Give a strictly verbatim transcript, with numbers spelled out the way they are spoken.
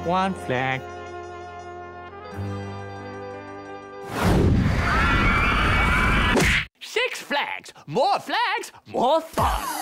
One flag. Six flags. More flags, more fun.